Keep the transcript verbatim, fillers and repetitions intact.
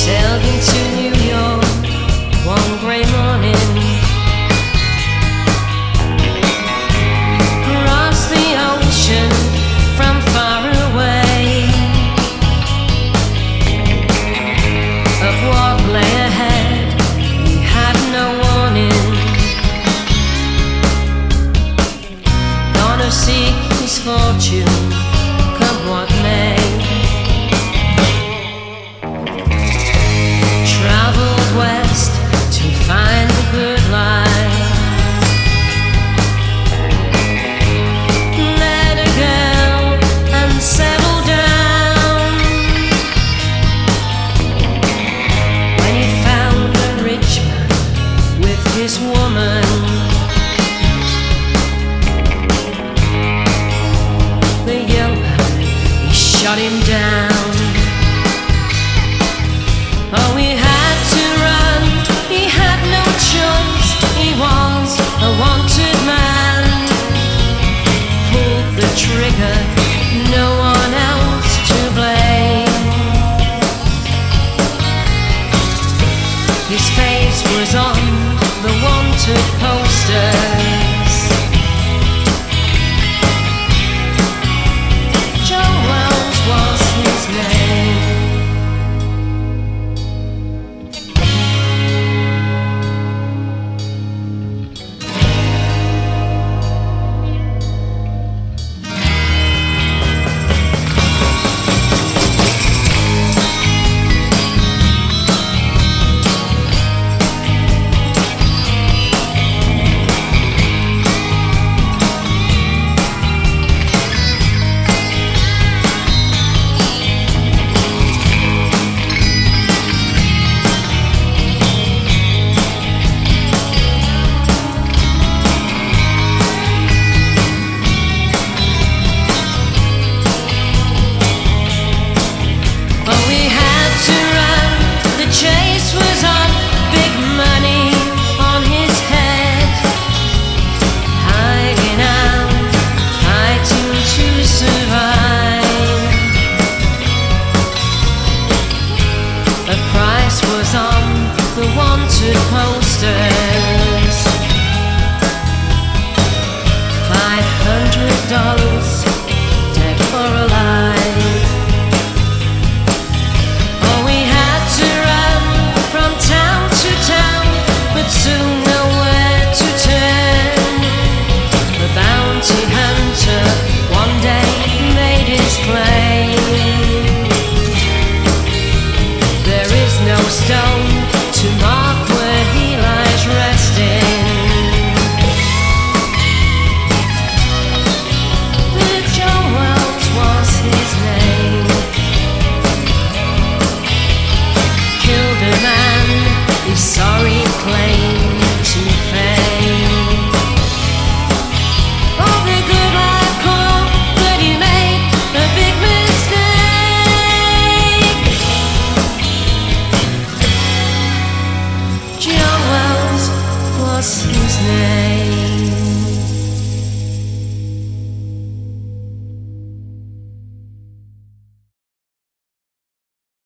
sailed into New York one grey morning. Crossed the ocean from far away. Of what lay ahead, he had no warning. Gonna seek his fortune, come what may. Traveled west to find the good life. Met a girl and settled down. When he found a rich man with his woman, the young man, he shot him down. Oh, he had to run, he had no choice. He was a wanted man. Pulled the trigger, no one else to blame. His face was on the wanted posters. Joe Wells was his name. Posters, five hundred dollars, dead or alive. Oh, we had to run from town to town, but soon nowhere to turn. The bounty hunter one day made his claim. There is no stone to mark where he lies resting. But Joe Wells was his name. Killed a man, he's sorry, claimed to fame. Oh, the good life called, but he made a big mistake. Joe Wells was his name.